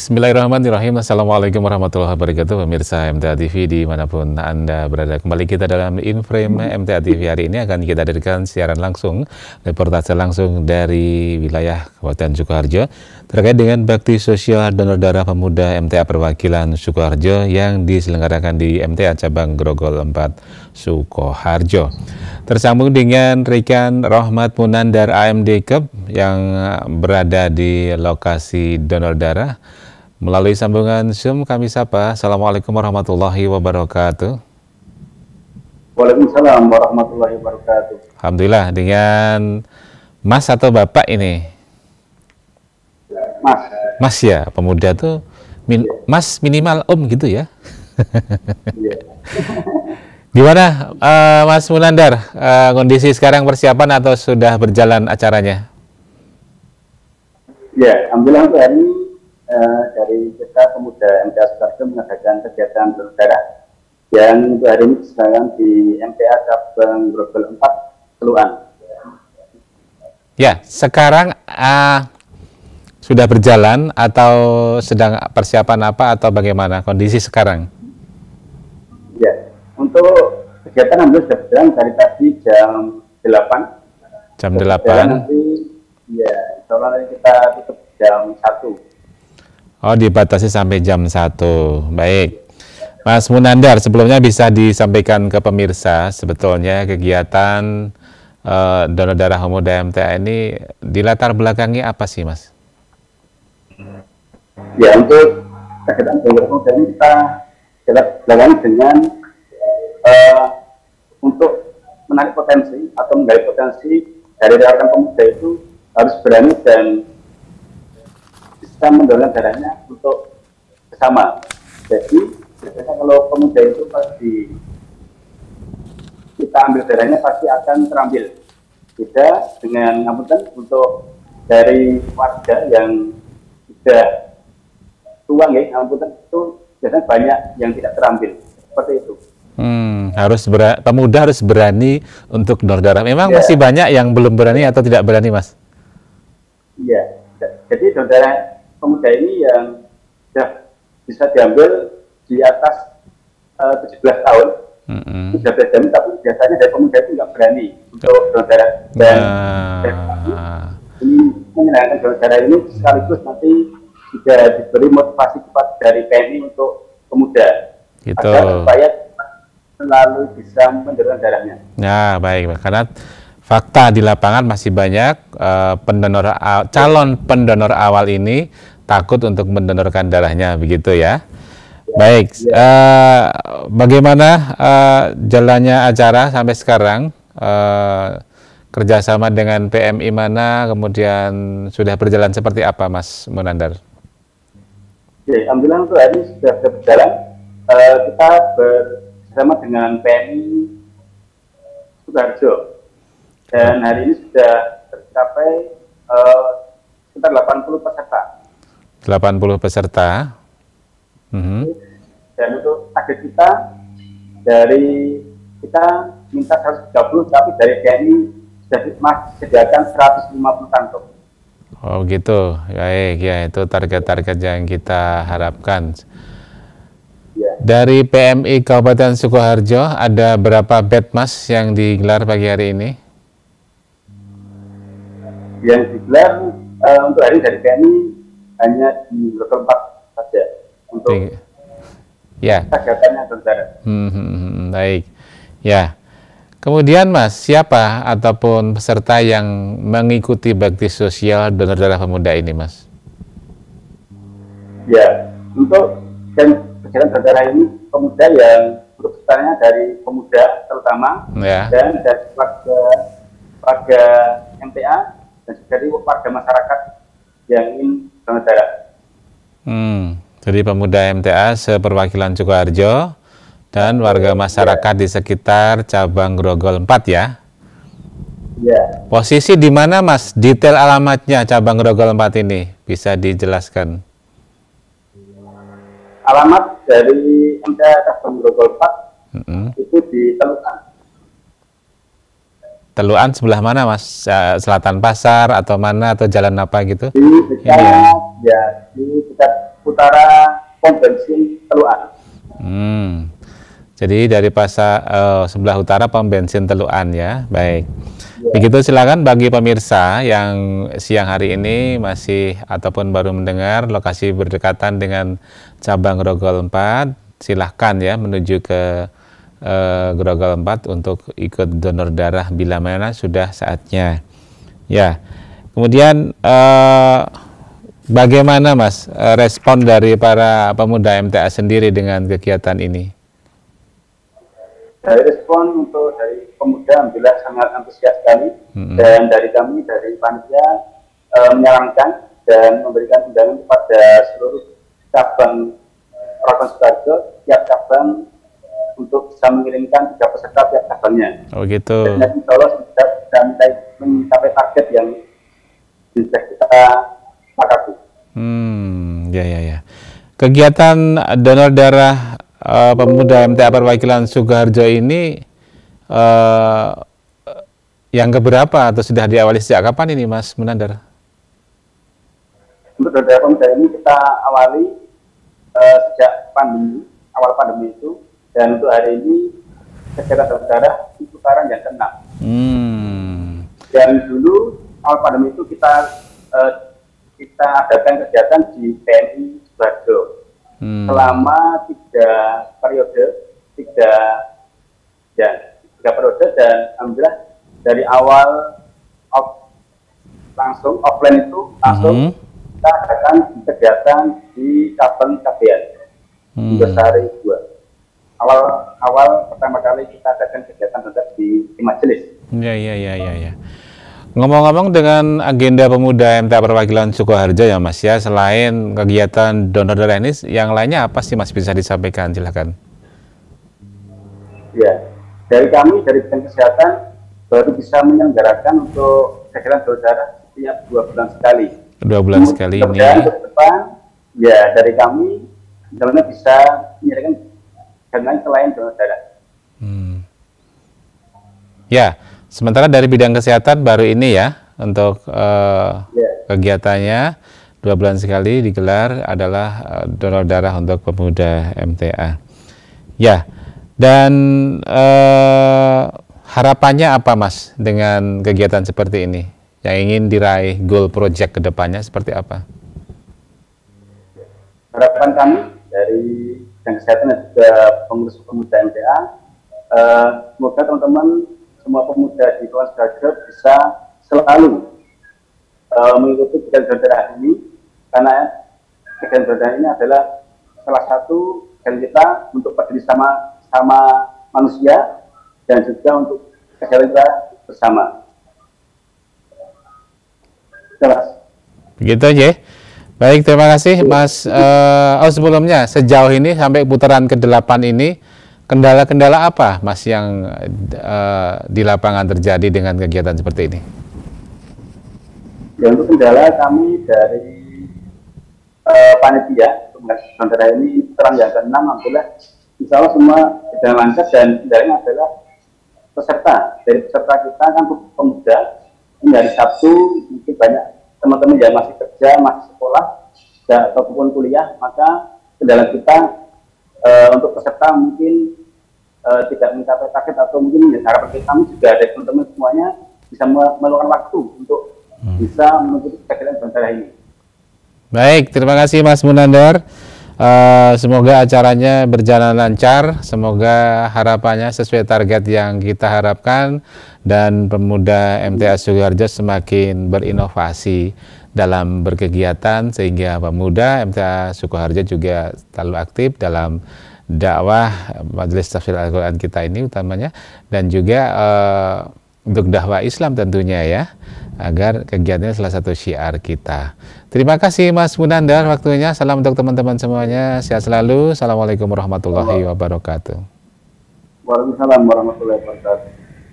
Bismillahirrahmanirrahim. Assalamualaikum warahmatullahi wabarakatuh. Pemirsa MTA TV dimanapun Anda berada, kembali kita dalam Inframe MTA TV. Hari ini akan kita hadirkan siaran langsung, reportase langsung dari wilayah Kabupaten Sukoharjo terkait dengan bakti sosial donor darah pemuda MTA perwakilan Sukoharjo yang diselenggarakan di MTA cabang Grogol 4 Sukoharjo. Tersambung dengan rekan Rohmat Munandar AMD Cup yang berada di lokasi donor darah. Melalui sambungan Zoom kami sapa. Assalamualaikum warahmatullahi wabarakatuh. Waalaikumsalam warahmatullahi wabarakatuh. Alhamdulillah, dengan Mas atau Bapak ini? Mas. Mas ya, pemuda tuh Mas minimal Om gitu ya. Iya. Gimana Mas Munandar, kondisi sekarang persiapan atau sudah berjalan acaranya? Ya, alhamdulillah untuk hari ini dari kita pemuda MTA Sukoharjo mengadakan kegiatan donor darah yang untuk hari ini diselenggarakan di MTA cabang Grogol 4 Teluan. Ya, sekarang sudah berjalan atau sedang persiapan apa atau bagaimana kondisi sekarang? Ya, untuk kegiatan alhamdulillah sudah berjalan dari tadi jam 8. Jam 8. Nanti, ya, insya Allah kita tutup jam 1. Oh, dibatasi sampai jam 1. Baik. Mas Munandar, sebelumnya bisa disampaikan ke pemirsa sebetulnya kegiatan donor darah pemuda MTA ini di latar belakangnya apa sih, Mas? Ya, untuk kegiatan donor pemuda ini kita jalan dengan untuk menarik potensi atau menggali potensi dari rekan pemuda itu harus berani dan bisa mendorong darahnya untuk bersama. Jadi biasanya kalau pemuda itu pasti kita ambil darahnya pasti akan terambil. Beda dengan ngapunten untuk dari warga yang sudah tua ya, ngapunten itu biasanya banyak yang tidak terambil. Seperti itu. Pemuda harus berani untuk donor darah. Memang masih banyak yang belum berani atau tidak berani, Mas? Iya. Jadi donor darah pemuda ini yang sudah bisa diambil di atas 17 tahun, sudah berani, tapi biasanya dari pemuda itu nggak berani untuk donor darah. Dan ini menyenangkan donor darah ini sekaligus nanti juga diberi motivasi cepat dari PMI untuk pemuda, agar supaya selalu bisa mendonor darahnya. Ya, baik, karena fakta di lapangan masih banyak calon pendonor awal ini takut untuk mendonorkan darahnya, begitu ya. Baik, bagaimana jalannya acara sampai sekarang? Kerjasama dengan PMI mana, kemudian sudah berjalan seperti apa, Mas Munandar? Oke, alhamdulillah untuk hari ini sudah berjalan. Kita bersama dengan PMI Sukoharjo, dan hari ini sudah tercapai sekitar 80 peserta. 80 peserta. Dan untuk target kita dari kita minta 130, tapi dari TNI sudah disediakan 150 kantong. Oh gitu, baik ya, itu target-target yang kita harapkan. Ya. Dari PMI Kabupaten Sukoharjo ada berapa bed, Mas, yang digelar pagi hari ini? Yang digelar untuk hari dari PMI hanya di Grogol 4 saja untuk kegiatannya saudara. Baik, ya. Kemudian, Mas, siapa ataupun peserta yang mengikuti bakti sosial donor darah pemuda ini, Mas? Ya, untuk kegiatan donor darah ini pemuda yang pesertanya dari pemuda terutama, dan dari warga MTA dan dari warga masyarakat yang ingin donor darah. Jadi pemuda MTA seperwakilan Sukoharjo dan warga masyarakat di sekitar cabang Grogol 4 ya? Iya. Posisi di mana, Mas? Detail alamatnya cabang Grogol 4 ini bisa dijelaskan? Alamat dari MTA cabang Grogol 4 itu di Teluan. Teluan sebelah mana, Mas? Selatan Pasar atau mana, atau jalan apa gitu? Di dekat, ya, di dekat utara pom bensin Teluan. Jadi dari sebelah utara pom bensin Teluan ya, baik. Begitu, silakan bagi pemirsa yang siang hari ini masih ataupun baru mendengar lokasi berdekatan dengan cabang Grogol 4, silahkan ya menuju ke Grogol 4 untuk ikut donor darah bila mana sudah saatnya. Ya, kemudian bagaimana Mas respon dari para pemuda MTA sendiri dengan kegiatan ini? Dari respon dari pemuda alhamdulillah sangat antusias sekali, dan dari kami dari panitia menyarankan dan memberikan undangan kepada seluruh cabang Keraton Sukoharjo, tiap cabang untuk bisa mengirimkan 3 peserta tiap cabangnya. Oh gitu. Dan insya Allah sudah mencapai target yang sudah kita sepakati. Ya. Kegiatan donor darah pemuda MTA Perwakilan Sukoharjo ini yang keberapa atau sudah diawali sejak kapan ini Mas Munandar? Untuk donor darah pemuda ini kita awali sejak awal pandemi itu, dan untuk hari ini kegiatan donor darah itu putaran yang ke-6. Dan dulu awal pandemi itu kita adakan kegiatan di TNI Sukoharjo selama 3 periode, dan alhamdulillah dari awal langsung offline itu langsung kita adakan kegiatan di cabang KBN Besari 2. Awal pertama kali kita adakan kegiatan di majelis. Ya. Ngomong-ngomong dengan agenda pemuda MTA Perwakilan Sukoharjo ya Mas ya, selain kegiatan donor darah ini, yang lainnya apa sih Mas, bisa disampaikan, silakan. Ya, dari kami dari bidang kesehatan baru bisa menyelenggarakan untuk kegiatan donor darah setiap 2 bulan sekali. 2 bulan sekali ini. Ke depan, ya dari kami misalnya bisa menyelenggarakan kegiatan selain donor darah. Ya. Sementara dari bidang kesehatan baru ini ya, untuk kegiatannya 2 bulan sekali digelar adalah donor darah untuk pemuda MTA. Ya, dan harapannya apa Mas dengan kegiatan seperti ini? Yang ingin diraih goal project ke depannya seperti apa? Harapan kami dari bidang kesehatan dan juga pengurus pemuda MTA, semoga teman-teman semua pemuda di Keraton Sukoharjo bisa selalu mengikuti kegiatan donor darah ini, karena kegiatan donor darah ini adalah salah satu kegiatan kita untuk peduli sama manusia dan juga untuk kegiatan kita bersama. Begitu aja. Baik, terima kasih Mas. Sebelumnya sejauh ini sampai putaran ke-8 ini, kendala-kendala apa Mas yang di lapangan terjadi dengan kegiatan seperti ini? Ya, untuk kendala kami dari panitia untuk donor darah ini putaran yang ke-6, alhamdulillah insya Allah semua berjalan lancar, dan kendalanya adalah peserta. Dari peserta kita kan pemuda, ini hari Sabtu mungkin banyak teman-teman yang masih kerja, masih sekolah, ataupun kuliah, maka kendala kita untuk peserta mungkin tidak mencapai target, atau mungkin harapan kami juga ada teman-teman semuanya bisa meluangkan waktu untuk bisa mengikuti kegiatan donor darah ini. Baik, terima kasih Mas Munandar. Semoga acaranya berjalan lancar, semoga harapannya sesuai target yang kita harapkan, dan pemuda MTA Sukoharjo semakin berinovasi dalam berkegiatan, sehingga pemuda MTA Sukoharjo juga selalu aktif dalam dakwah Majelis Tafsir Al-Quran kita ini utamanya, dan juga untuk dakwah Islam tentunya ya, agar kegiatannya salah satu syiar kita. Terima kasih Mas Munandar waktunya. Salam untuk teman-teman semuanya, sehat selalu. Assalamualaikum warahmatullahi wabarakatuh. Waalaikumsalam warahmatullahi wabarakatuh.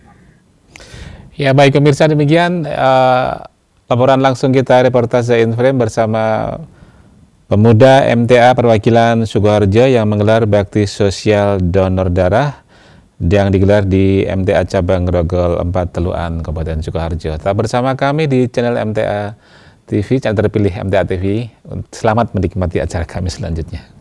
Ya baik pemirsa, demikian laporan langsung kita reportase Inframe bersama pemuda MTA Perwakilan Sukoharjo yang menggelar bakti sosial donor darah yang digelar di MTA Cabang Grogol 4 Teluan, Kabupaten Sukoharjo. Tetap bersama kami di channel MTA TV, channel terpilih MTA TV. Selamat menikmati acara kami selanjutnya.